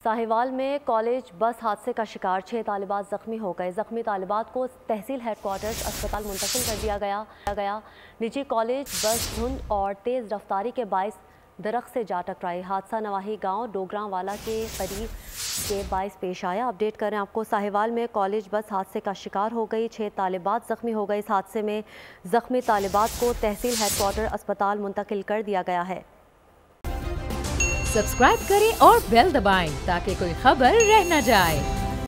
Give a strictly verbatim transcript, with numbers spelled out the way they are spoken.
साहिवाल में कॉलेज बस हादसे का शिकार छह तालिबात जख्मी हो गए। जख्मी तालिबात को तहसील हेडक्वार्टर्स अस्पताल मुंतकिल कर दिया गया गया निजी कॉलेज बस धुंध और तेज़ रफ्तारी के बाइस दरख्त से जा टकराई। हादसा नवाही गांव डोगरावाला के करीब के बाइस पेश आया। अपडेट करें आपको, साहिवाल में कॉलेज बस हादसे का शिकार हो गई। छह तालिबात जख्मी हो गए। इस हादसे में जख्मी तालिबात को तहसील हेडक्वार्टर अस्पताल मुंतकिल कर दिया गया है। सब्सक्राइब करें और बेल दबाएं ताकि कोई खबर रह न जाए।